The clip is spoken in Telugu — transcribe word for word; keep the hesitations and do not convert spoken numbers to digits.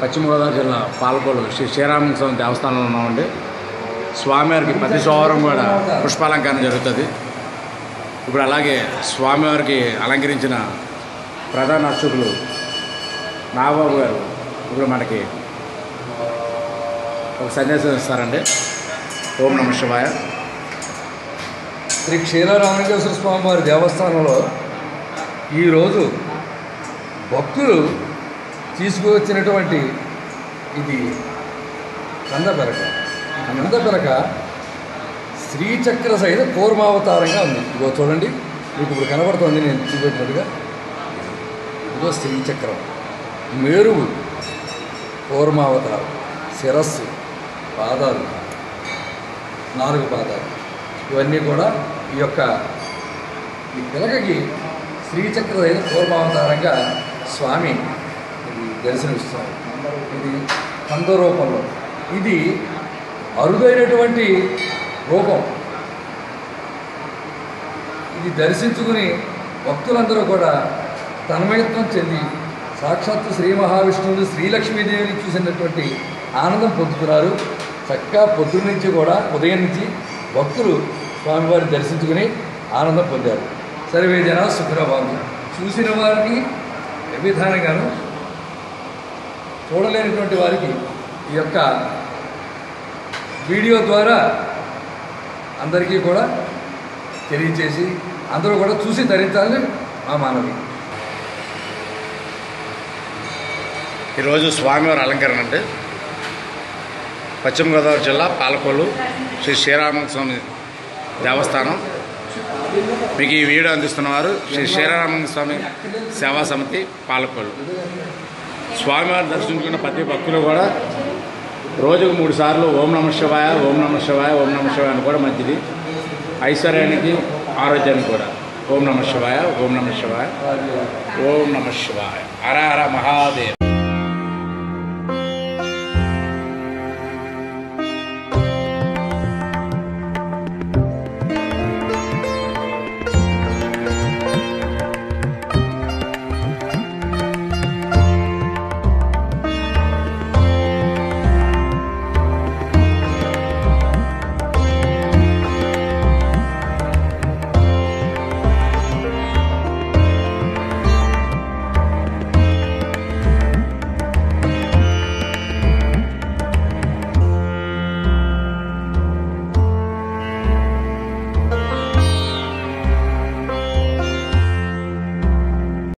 పశ్చిమ గోదావరి జిల్లా పాలకొల్లు శ్రీ శ్రీరామ స్వామి దేవస్థానంలో ఉన్నామండి. స్వామివారికి ప్రతి సోమవారం కూడా పుష్పాలంకరణ జరుగుతుంది. ఇప్పుడు అలాగే స్వామివారికి అలంకరించిన ప్రధాన అర్చకులు నాగబాబు గారు ఇప్పుడు మనకి ఒక సందేశం ఇస్తారండి. ఓం నమ శివాయ. శ్రీ క్షీరరామలింగేశ్వర స్వామి వారి దేవస్థానంలో ఈరోజు భక్తులు తీసుకువచ్చినటువంటి ఇది కందపెరక. కందపెరక శ్రీచక్ర సహిత కూర్మావతారంగా ఉంది. ఇదిగో చూడండి, మీకు ఇప్పుడు కనబడుతుంది నేను చూపెట్టినట్టుగా. ఇదిగో శ్రీచక్రం, మేరువు, కూర్మావతారం, శిరస్సు, పాదాలు, నాలుగు పాదాలు, ఇవన్నీ కూడా ఈ యొక్క ఈ పిలకకి శ్రీచక్ర సహిత కూర్మావతారంగా స్వామి దర్శనమిస్తారు. ఇది కంద రూపంలో, ఇది అరుదైనటువంటి రూపం. ఇది దర్శించుకుని భక్తులందరూ కూడా తన్మయత్వం చెంది సాక్షాత్తు శ్రీ మహావిష్ణువుని శ్రీలక్ష్మీదేవిని చూసినటువంటి ఆనందం పొందుతున్నారు. చక్కగా పొద్దున నుంచి కూడా ఉదయం నుంచి భక్తులు స్వామివారిని దర్శించుకుని ఆనందం పొందారు. సర్వే జన సుఖినోభవంతు. చూసిన వారికి ఏ విధానంగాను చూడలేనటువంటి వారికి ఈ యొక్క వీడియో ద్వారా అందరికీ కూడా తెలియచేసి అందరూ కూడా చూసి ధరించాలని మా మనవి. ఈరోజు స్వామివారి అలంకరణ అంటే పశ్చిమ గోదావరి జిల్లా పాలకొల్లు శ్రీ శ్రీరామ స్వామి దేవస్థానం. మీకు ఈ వీడియో అందిస్తున్నవారు శ్రీ శ్రీరామ స్వామి సేవా సమితి పాలకొల్లు. స్వామివారిని దర్శించుకున్న ప్రతి భక్తులు కూడా రోజుకు మూడు సార్లు ఓం నమ శివాయ, ఓం నమ శివాయ, ఓం నమ శివాయ అని కూడా మంచిది. ఐశ్వర్యానికి ఆరోగ్యానికి కూడా ఓం నమ శివాయ, ఓం నమ శివాయ, ఓం నమ శివాయ. హర హర మహాదేవ్.